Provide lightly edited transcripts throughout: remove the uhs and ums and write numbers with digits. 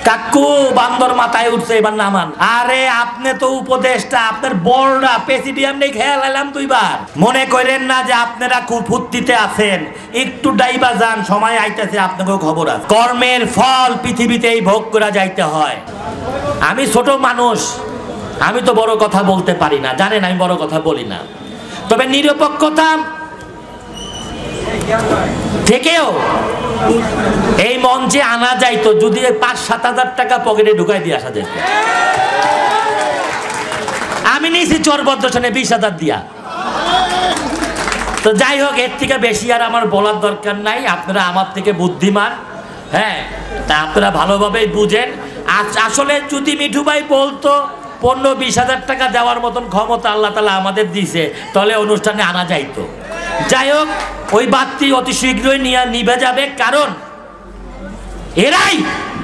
কাকু বান্দর মাথায় উঠছে, এবার নামান। আরে আপনি তো উপদেষ্টা, আপনার বড়রা প্রেসিডিয়াম নেই, খেয়াল এলাম দুইবার। মনে করেন না যে আপনারা খুব ফুর্তিতে আছেন, একটু ডাইবা যান, সময় আইতেছে, আপনাকেও খবর আছে। কর্মের ফল পৃথিবীতেই ভোগ করা যাইতে হয়। আমি ছোট মানুষ, আমি তো বড় কথা বলতে পারি না, জানেন আমি বড় কথা বলি না। তবে নিরপেক্ষতা থেকেও এই মঞ্চে আনা যাইতো যদি ৫-৭ হাজার টাকা পকেটে ঢুকাই দিয়ে আসা যেত। আমি নিয়েছি চরবদ্রসনে ২০,০০০ দিয়া। তো যাই হোক, এর থেকে বেশি আর আমার বলার দরকার নাই। আপনারা আমার থেকে বুদ্ধিমান, হ্যাঁ, তা আপনারা ভালোভাবেই বুঝেন। আসলে যদি মিঠু ভাই বলতো ১৫-২০ হাজার টাকা দেওয়ার মতন ক্ষমতা আল্লাহ তাআলা আমাদের দিছে, তাহলে অনুষ্ঠানে আনা যাইতো। যাই হোক, ওই বাতি অতি শীঘ্রই নিভে যাবে, কারণ এরাই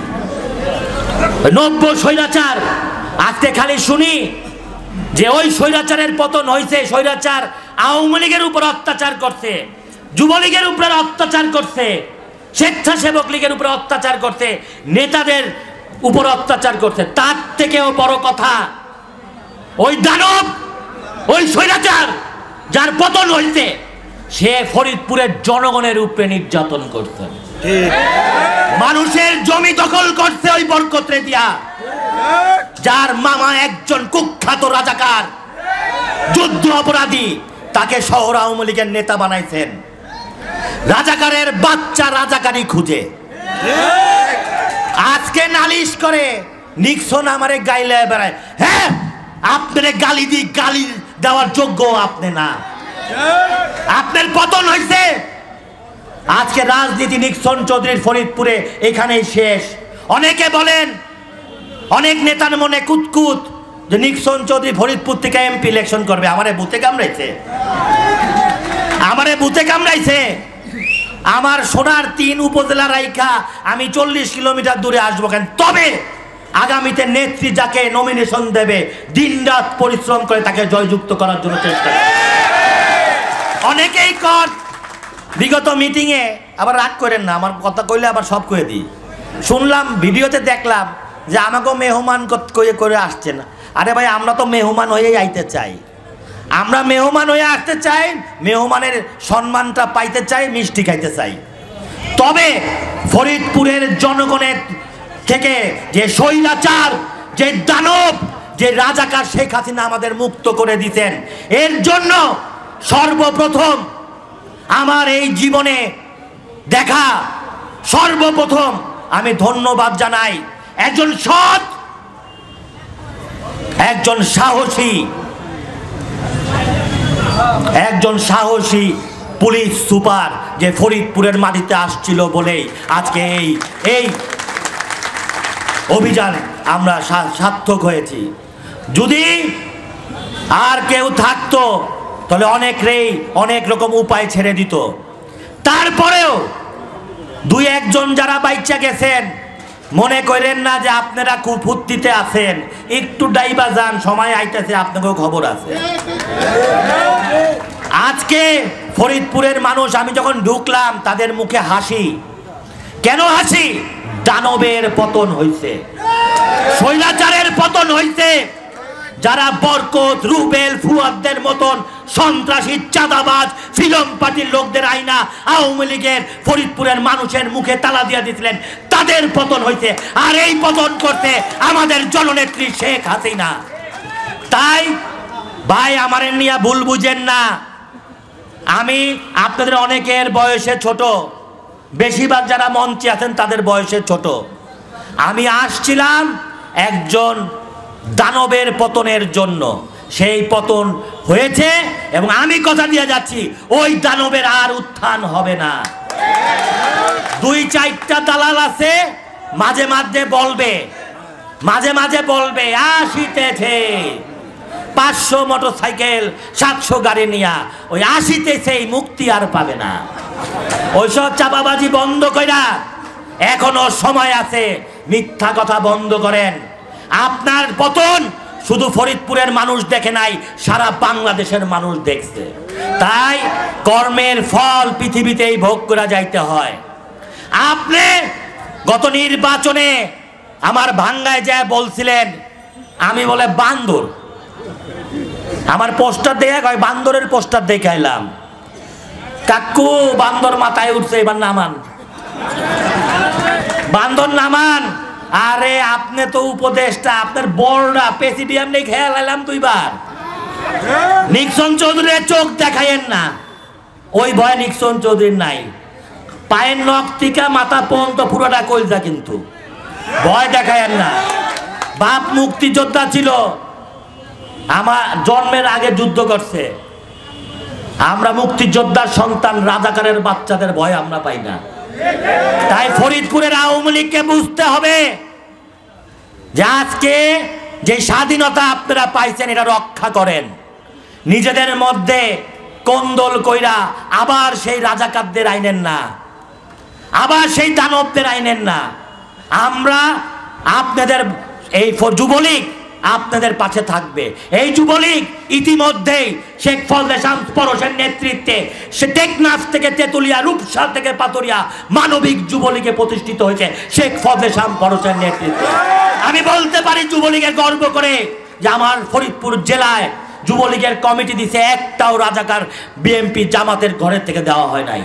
৯০ স্বৈরাচার। আজকে খালি শুনি যে ওই স্বৈরাচারের পতন হয়েছে, স্বৈরাচার আওয়ামী লীগের উপর অত্যাচার করছে, যুবলীগের উপর অত্যাচার করছে, স্বেচ্ছাসেবক লীগের উপর অত্যাচার করছে, নেতাদের উপর অত্যাচার করছে। তার থেকেও বড় কথা, ওই দানব, ওই স্বৈরাচার যার পতন হয়েছে, সে ফরিদপুরের জনগণের উপরে নির্যাতন করছে, মানুষের জমি দখল করছে ওই বরকত রেদিয়া, যার মামা একজন কুখ্যাত রাজাকার, যুদ্ধ অপরাধী, তাকে শহর আওয়ামী লীগের নেতা বানাইছেন। রাজাকারের বাচ্চা রাজাকারই খুঁজে। আজকে নালিশ করে নিক্সন আমারে গাইলে বেড়ায়। হ্যাঁ, আপনারে গালি দেওয়ার যোগ্য আপনি না, আপনার পতন হয়েছে। আজকে রাজনীতি নিক্সন চৌধুরীর ফরিদপুরে এখানেই শেষ। অনেকে বলেন, অনেক নেতার মনে কুতকুত যে নিক্সন চৌধুরী ফরিদপুর থেকে এমপি ইলেকশন করবে। আমারে বুতে কামড়াইছে, আমারে বুতে কামড়াইছে। আমার সোনার ৩ উপজেলা রাইখা আমি ৪০ কিলোমিটার দূরে আসবো কেন? তবে আগামীতে নেত্রী যাকে নমিনেশন দেবে, দিনরাত পরিশ্রম করে তাকে জয়যুক্ত করার জন্য চেষ্টা করবে। অনেকেই বিগত মিটিংয়ে, আবার রাগ করেন না, আমার কথা কইলে আবার সব কয়ে দিই। শুনলাম, ভিডিওতে দেখলাম যে আমাকেও মেহমান করে আসছে না। আরে ভাই, আমরা তো মেহমান হয়েই আইতে চাই, আমরা মেহমান হয়ে আসতে চাই, মেহমানের সম্মানটা পাইতে চাই, মিষ্টি খাইতে চাই। তবে ফরিদপুরের জনগণের থেকে যে স্বৈরাচার, যে দানব, যে রাজাকার শেখ হাসিনা আমাদের মুক্ত করে দিতেন, এর জন্য সর্বপ্রথম আমার এই জীবনে দেখা সর্বপ্রথম আমি ধন্যবাদ জানাই একজন সৎ, একজন সাহসী পুলিশ সুপার, যে ফরিদপুরের মাটিতে আসছিল বলেই আজকে এই অভিযান আমরা সার্থক হয়েছি। যদি আর কেউ থাকতো তাহলে অনেক রকম উপায় ছেড়ে দিত। তারপরেও ২-১ জন যারা বাইচা গেছেন, মনে করেন না যে আপনারা খুব ফুর্তিতে আছেন, একটু ডাইবা যান, সময় আইতেছে, আপনাকেও খবর আছে। আজকে ফরিদপুরের মানুষ, আমি যখন ঢুকলাম তাদের মুখে হাসি। কেন হাসি? দানবের পতন হয়েছে, স্বৈরাচারের পতন হয়েছে। যারা বরকত, রুবেল, ফুয়াদদের মতন সন্ত্রাসী, চাঁদাবাজ, ফিল্ম পার্টির লোকদের আইনা আওয়ামী লীগের ফরিদপুরের মানুষের মুখে তালা দিয়ে দিয়েছিলেন, তাদের পতন হয়েছে। আর এই পতন করতে আমাদের জননেত্রী শেখ হাসিনা। তাই ভাই, আমার নিয়ে ভুল বুঝেন না। আমি আপনাদের অনেকের বয়সে ছোট, বেশিরভাগ যারা মঞ্চে আছেন তাদের বয়সে ছোট। আমি আসছিলাম একজন দানবের পতনের জন্য, সেই পতন হয়েছে এবং আমি কথা দিয়ে যাচ্ছি, ওই দানবের আর উত্থান হবে না। ২-৪টা দালাল আছে, মাঝে মাঝে বলবে আসিতেছে ৫০০ মোটরসাইকেল, ৭০০ গাড়ি নিয়া, ওই আসিতেছে, মুক্তি আর পাবে না। ওইসব চাপাবাজি বন্ধ কইরা এখনো সময় আছে, মিথ্যা কথা বন্ধ করেন। আপনার পতন শুধু ফরিদপুরের মানুষ দেখে নাই, সারা বাংলাদেশের মানুষ দেখছে। তাই কর্মের ফল পৃথিবীতেই ভোগ করা যাইতে হয়। আপনি গত নির্বাচনে আমার ভাঙ্গায় যায় বলছিলেন আমি বলে বান্দর, আমার পোস্টার দেখে কয় বান্দরের পোস্টার দেখাইলাম, কাকু বান্দর মাথায় উঠছে, এবার নামান, বান্দর নামান। আরে আপনি তো উপদেষ্টা, আপনার বড়রা প্রেসিডিয়াম নেই খেয়াল এলাম দুইবার। নিক্সন চৌধুরীর চোখ দেখাইয়েন না, ওই ভয় নিক্সন চৌধুরীর নাই। পায়ের নখ থেকে মাথা পর্যন্ত পুরোটা কইলজা, কিন্তু ভয় দেখাইয়েন না। বাপ মুক্তিযোদ্ধা ছিল, আমার জন্মের আগে যুদ্ধ করছে। আমরা মুক্তিযোদ্ধার সন্তান, রাজাকারের বাচ্চাদের ভয় আমরা পাই না। তাই ফরিদপুরের আওয়ামী লীগকে বুঝতে হবে যে আজকে যে স্বাধীনতা আপনারা পাইছেন এটা রক্ষা করেন। নিজেদের মধ্যে কোন্দল কইরা আবার সেই রাজাকারদের আইনেন না, আবার সেই দানবদের আইনেন না। আমরা আপনাদের এই যুবলীগ আপনাদের পাশে থাকবে। এই যুবলীগ ইতিমধ্যেই শেখ ফজলে শামস পরশের নেতৃত্বে সে টেকনাফ থেকে তেতুলিয়া, রূপসা থেকে পাতুরিয়া মানবিক যুবলীগে প্রতিষ্ঠিত হয়েছে শেখ ফজলে শামস পরশের নেতৃত্বে। আমি বলতে পারি যুবলীগের গর্ব করে যে আমার ফরিদপুর জেলায় যুবলীগের কমিটি দিছে, একটাও রাজাকার বিএনপি জামাতের ঘরের থেকে দেওয়া হয় নাই।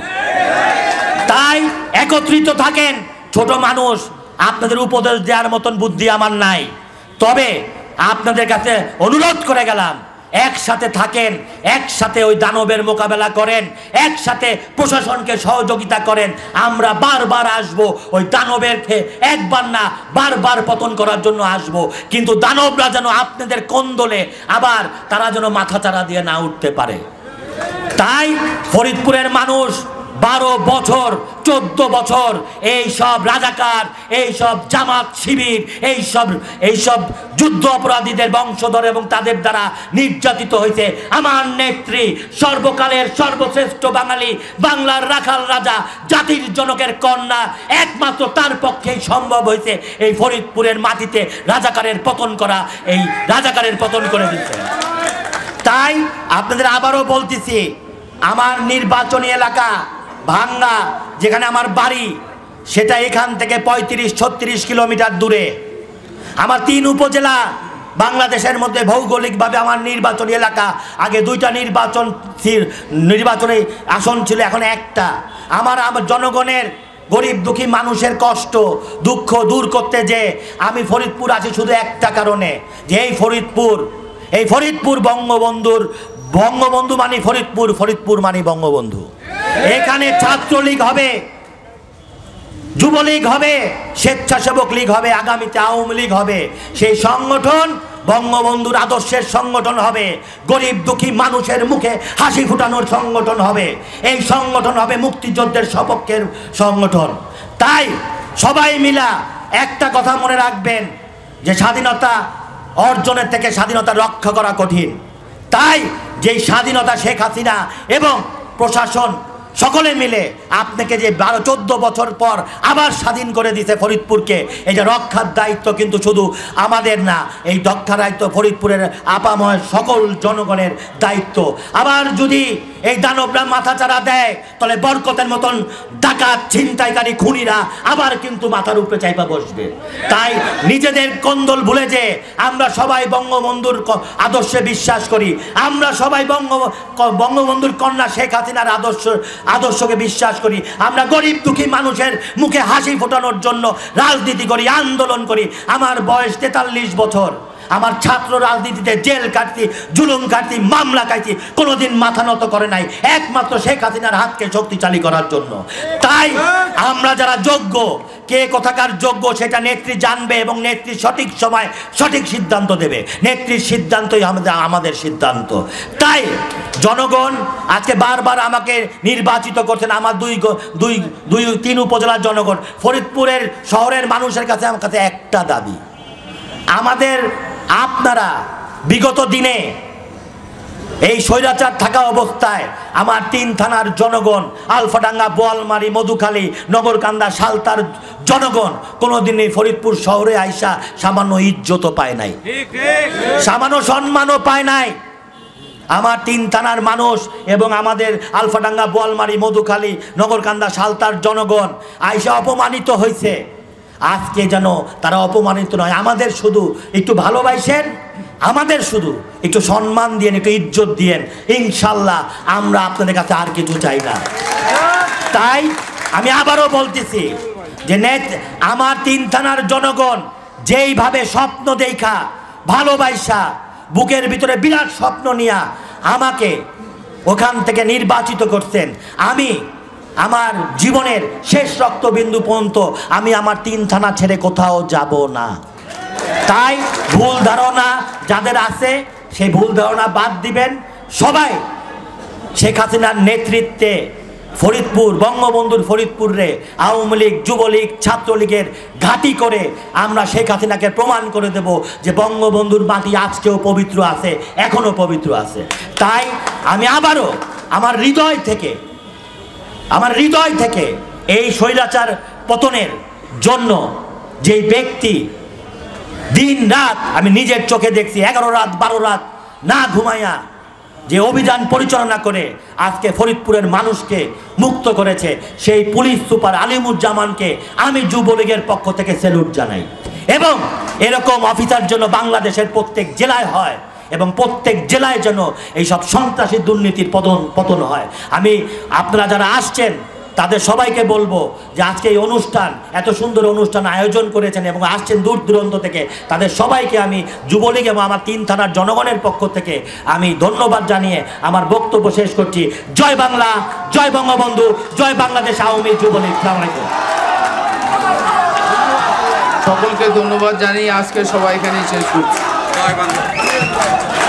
তাই একত্রিত থাকেন। ছোট মানুষ, আপনাদের উপদেশ দেওয়ার মতন বুদ্ধি আমার নাই, তবে আপনাদের কাছে অনুরোধ করে গেলাম একসাথে থাকেন, একসাথে ওই দানবের মোকাবেলা করেন, একসাথে প্রশাসনকে সহযোগিতা করেন। আমরা বারবার আসব, ওই দানবেরকে একবার না বারবার পতন করার জন্য আসব, কিন্তু দানবরা যেন আপনাদের কোন্দলে আবার তারা যেন মাথাচাড়া দিয়ে না উঠতে পারে। তাই ফরিদপুরের মানুষ 12 বছর 14 বছর এই সব রাজাকার, এই সব জামাত শিবির, এই সব যুদ্ধ অপরাধীদের বংশধর এবং তাদের দ্বারা নির্যাতিত হয়েছে। আমার নেত্রী সর্বকালের সর্বশ্রেষ্ঠ বাঙালি, বাংলার রাখাল রাজা, জাতির জনকের কন্যা, একমাত্র তার পক্ষেই সম্ভব হয়েছে এই ফরিদপুরের মাটিতে রাজাকারের পতন করা, এই রাজাকারের পতন করে দিচ্ছে। তাই আপনাদের আবারও বলতেছি, আমার নির্বাচনী এলাকা ভাঙ্গা, যেখানে আমার বাড়ি, সেটা এখান থেকে 35-36 কিলোমিটার দূরে। আমার 3 উপজেলা বাংলাদেশের মধ্যে ভৌগোলিকভাবে আমার নির্বাচনী এলাকা। আগে 2টা নির্বাচনী আসন ছিল, এখন একটা। আমার জনগণের, গরিব দুঃখী মানুষের কষ্ট দুঃখ দূর করতে যে আমি ফরিদপুর আছি শুধু একটা কারণে, যে এই ফরিদপুর বঙ্গবন্ধু মানে ফরিদপুর, ফরিদপুর মানে বঙ্গবন্ধু। এখানে ছাত্রলীগ হবে, যুবলীগ হবে, স্বেচ্ছাসেবক লীগ হবে, আগামীতে আওয়ামী লীগ হবে। সেই সংগঠন বঙ্গবন্ধুর আদর্শের সংগঠন হবে, গরিব দুঃখী মানুষের মুখে হাসি ফুটানোর সংগঠন হবে। এই সংগঠন হবে মুক্তিযুদ্ধের সপক্ষের সংগঠন। তাই সবাই মিলা একটা কথা মনে রাখবেন যে স্বাধীনতা অর্জনের থেকে স্বাধীনতা রক্ষা করা কঠিন। তাই যেই স্বাধীনতা শেখ হাসিনা এবং প্রশাসন সকলে মিলে আপনাকে যে 12-14 বছর পর আবার স্বাধীন করে দিয়েছে ফরিদপুরকে, এই যে রক্ষার দায়িত্ব কিন্তু শুধু আমাদের না, এই রক্ষার দায়িত্ব ফরিদপুরের আপাময় সকল জনগণের দায়িত্ব। আবার যদি এই দানবরা মাথাচাড়া দেয়, তাহলে বরকতের মতন ডাকাত, ছিনতাইকারী, খুনিরা আবার কিন্তু মাথার উপরে চাইপা বসবে। তাই নিজেদের কোন্দল ভুলে যে আমরা সবাই বঙ্গবন্ধুর আদর্শে বিশ্বাস করি, আমরা সবাই বঙ্গবন্ধুর কন্যা শেখ হাসিনার আদর্শকে বিশ্বাস করি। আমরা গরিব দুঃখী মানুষের মুখে হাসি ফোটানোর জন্য রাজনীতি করি, আন্দোলন করি। আমার বয়স 43 বছর। আমার ছাত্র রাজনীতিতে জেল কাটছি, জুলুম কাটছি, মামলা খাইছি, কোনোদিন মাথা নত করে নাই, একমাত্র শেখ হাসিনার হাতকে শক্তিশালী করার জন্য। তাই আমরা যারা যোগ্য, কে কোথাকার যোগ্য সেটা নেত্রী জানবে এবং নেত্রী সঠিক সময় সঠিক সিদ্ধান্ত দেবে। নেত্রীর সিদ্ধান্তই আমাদের সিদ্ধান্ত। তাই জনগণ আজকে বারবার আমাকে নির্বাচিত করছেন, আমার 2-3 উপজেলার জনগণ। ফরিদপুরের শহরের মানুষের কাছে আমার কাছে একটা দাবি, আমাদের আপনারা বিগত দিনে এই স্বৈরাচার থাকা অবস্থায় আমার 3 থানার জনগণ, আলফাডাঙ্গা, বোয়ালমারী, মধুখালী, নগরকান্দা, সালতার জনগণ কোনোদিনই ফরিদপুর শহরে আইসা সামান্য ইজ্জতও পায় নাই, সামান্য সম্মানও পায় নাই। আমার 3 থানার মানুষ এবং আমাদের আলফাডাঙ্গা, বোয়ালমারী, মধুখালী, নগরকান্দা, সালতার জনগণ আইসা অপমানিত হয়েছে। আজকে যেন তারা অপমানিত নয়। আমাদের শুধু একটু ভালোবাসেন, আমাদের শুধু একটু সম্মান দিয়েন, একটু ইজ্জত দিয়েন, ইনশাল্লাহ আমরা আপনাদের কাছে আর কিছু চাই না। তাই আমি আবারও বলতেছি যে আমার 3 থানার জনগণ যেইভাবে স্বপ্ন দেখা ভালোবাসা বুকের ভিতরে বিরাট স্বপ্ন নিয়ে আমাকে ওখান থেকে নির্বাচিত করছেন, আমি আমার জীবনের শেষ রক্তবিন্দু পর্যন্ত আমি আমার 3 থানা ছেড়ে কোথাও যাব না। তাই ভুল ধারণা যাদের আছে সেই ভুল ধারণা বাদ দিবেন। সবাই শেখ হাসিনার নেতৃত্বে ফরিদপুর, বঙ্গবন্ধুর ফরিদপুরে আওয়ামী লীগ, যুবলীগ, ছাত্রলীগের ঘাঁটি করে আমরা শেখ হাসিনাকে প্রমাণ করে দেব যে বঙ্গবন্ধুর মাটি আজকেও পবিত্র আছে, এখনো পবিত্র আছে। তাই আমি আবারও আমার হৃদয় থেকে এই স্বৈরাচার পতনের জন্য যেই ব্যক্তি দিন রাত আমি নিজের চোখে দেখছি 11 রাত 12 রাত না ঘুমাইয়া যে অভিযান পরিচালনা করে আজকে ফরিদপুরের মানুষকে মুক্ত করেছে, সেই পুলিশ সুপার আলিমুজ্জামানকে আমি যুবলীগের পক্ষ থেকে স্যালুট জানাই। এবং এরকম অফিসার জন্য বাংলাদেশের প্রত্যেক জেলায় হয় এবং প্রত্যেক জেলায় যেন এইসব সন্ত্রাসী দুর্নীতির পতন হয়। আমি আপনারা যারা আসছেন তাদের সবাইকে বলবো যে আজকে এই অনুষ্ঠান, এত সুন্দর অনুষ্ঠান আয়োজন করেছেন এবং আসছেন দূর দূরান্ত থেকে, তাদের সবাইকে আমি যুবলীগ এবং আমার 3 থানার জনগণের পক্ষ থেকে আমি ধন্যবাদ জানিয়ে আমার বক্তব্য শেষ করছি। জয় বাংলা, জয় বঙ্গবন্ধু, জয় বাংলাদেশ আওয়ামী যুবলীগ। আসসালামু আলাইকুম। সকলকে ধন্যবাদ জানিয়ে আজকে সবাই এখানেই শেষ করছি। জয় বাংলা।